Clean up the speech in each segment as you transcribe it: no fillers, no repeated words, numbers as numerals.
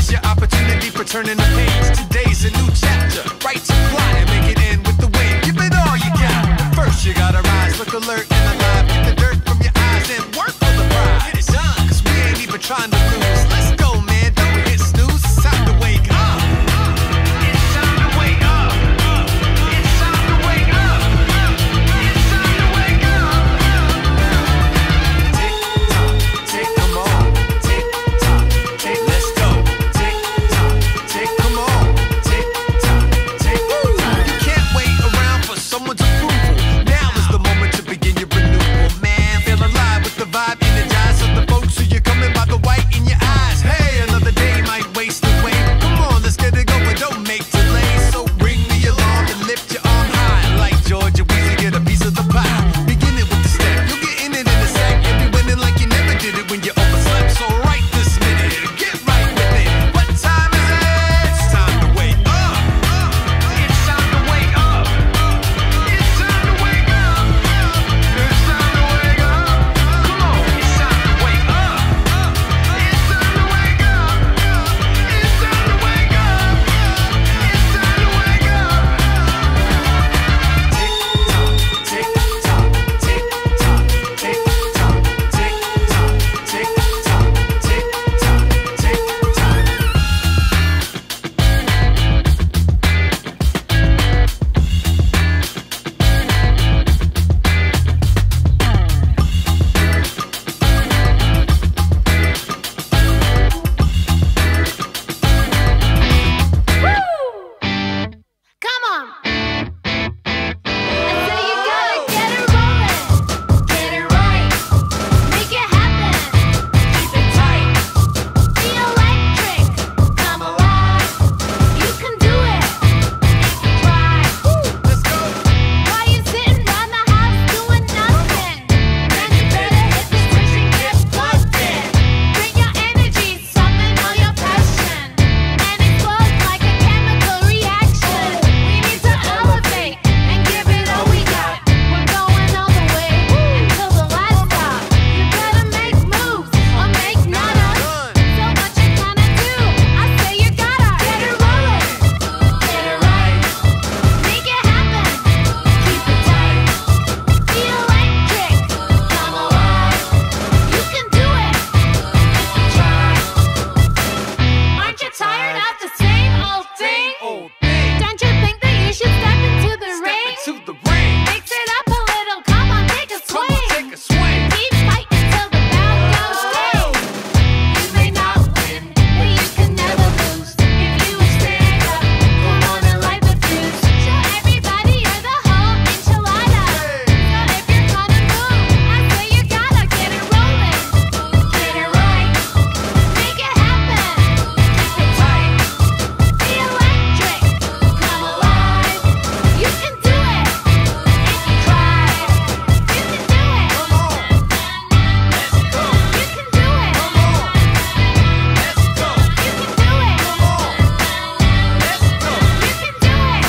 Here's your opportunity for turning the page. Today's a new chapter. Write your plot and make it end with the win. Give it all you got. But first you gotta rise, look alert and alive. Get the dirt from your eyes and work for the prize. Get it done, cause we ain't even trying to lose. Let's go, man, don't hit snooze. It's time to wake up. It's time to wake up. It's time to wake up. It's time to wake up. Tick tock, tick, come on. Tick tock, tick, let's go. Tick tock, tick, come on. Tick tock, tick. You can't wait around for someone's approval. Now is the moment to begin your renewal, man. Feel alive with the vibe, energize of the folks who you're coming by the white in your eyes. Hey, another day might waste away. Come on, let's get it going, don't make delays. So ring the alarm and lift your arm high. Like Georgia Weezy, get a piece of the pie. Begin it with the step, you'll get in it in a sec. And be winning like you never did it when you overslept. So right this minute, get right with it. What time is it? It's time to wake up. It's time to wake up. It's time to wake up. It's time to wake up. Come on, it's time to wake up. It's time to wake up. It's time to wake up. It's time to wake up. Tick tock, tick tock, tick tock, tick tock, tick tock, tick tock, tick tock, Come on. I say you gotta get it rolling. Get it right. Make it happen. Keep it tight. Be electric. Come alive. You can do it. If you try. let's go. While you sitting around the house doing nothing, then you better hit the switch and get plugged in. Bring your energy, summon all your passion, and explode like a chemical reaction. We need to elevate and give it all we got. We're going all the way until the last stop. You better make moves or make nada. So what you gonna do? I say you gotta get it rolling, get it right, make it happen, keep it tight, be electric, come alive. You can do it if you try. Aren't you tired of the same old thing? Old thing. Don't you think that you should step into the ring? To the ring. Mix it up a little, come on, take a Come on, swing. take a swing. Keep fighting till the bell goes ding. You may not win, but you can never lose. If you stand up, come on and light the fuse. Show everybody you're the whole enchilada. So if you're gonna move, I say you gotta get it rolling, get it right, make it happen, keep it tight, be electric, come alive. You can do it if you try. You can do it. Come on. Let's go. You can do it. Come on. Let's go. You can do it. Come on. Let's go. You can do it.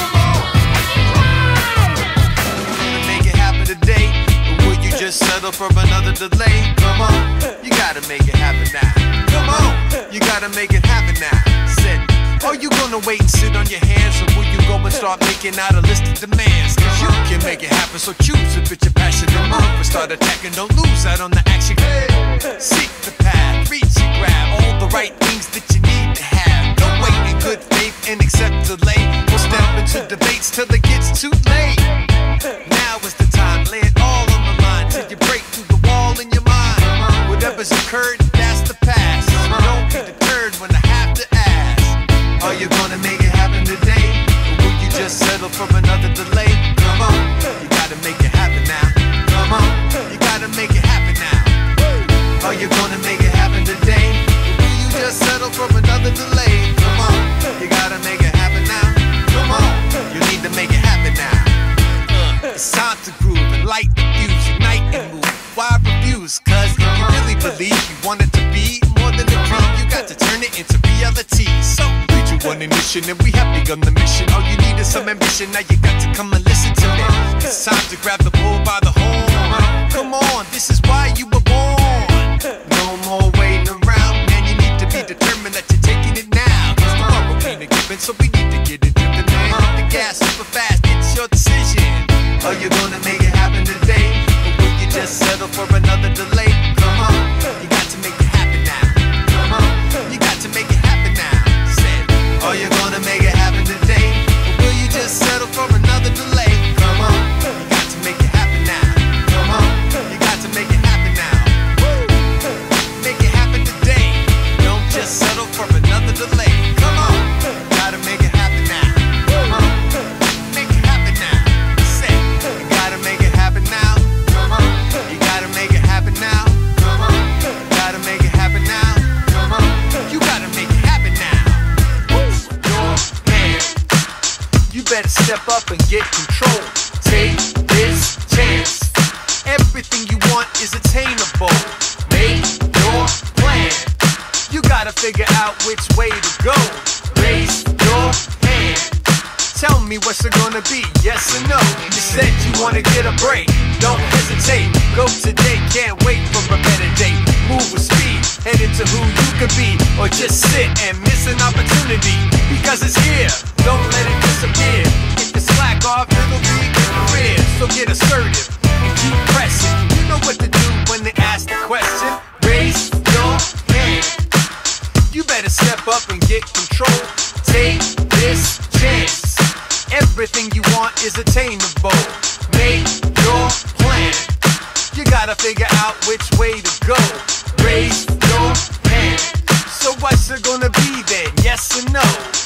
Gonna make it happen today, or will you just settle for another delay? Come on, you gotta make it happen now. Come on, you gotta make it happen now. Said, are you gonna wait and sit on your hands, or will you go and start making out a list of demands? Cause you can make it happen, so choose if it's your passion. Don't move or start attacking, don't lose out on the action. Seek the path, reach and grab all the right things that you need to have. Don't wait in good faith and accept delay. We'll step into debates till it gets too late. Now is the time, lay it all on the line till you break through the wall in your mind. Whatever's occurred, that's the past. So don't be deterred when I have to ask. Are you gonna make it happen today? Or will you just settle for another delay? Come on, you gotta make it happen now. Come on, you gotta make it happen now. Are you gonna make it happen today? Or will you just settle for another delay? Come on, you gotta make it happen now. Come on, you need to make it happen now. It's time to groove and light the fuse, ignite and move. Why refuse? Cause if you really believe you want it to be more than a dream, you got to turn it into reality. So reach your one ignition and we have begun the mission. All you need is some ambition, now you got to come and listen to me. It's time to grab the bull by the horn. Come on, this is why you were born. No more waiting around, man, you need to be determined that you're taking it now. better step up and get control. Take this chance. Everything you want is attainable. Make your plan. You gotta figure out which way to go. Raise your hand. Tell me what's it gonna be, yes or no? You said you wanna get a break. Don't hesitate. Go today, can't wait for a better day. Move with speed, head into who you could be. Or just sit and miss an opportunity. Because it's here, don't let it disappear. If you slack off, it'll be your career. So get assertive and keep pressing. You know what to do when they ask the question. Raise your hand. You better step up and get control. Take this chance. Everything you want is attainable. Make your plan. You gotta figure out which way to go. Raise your hand. So what's it gonna be then? Yes or no?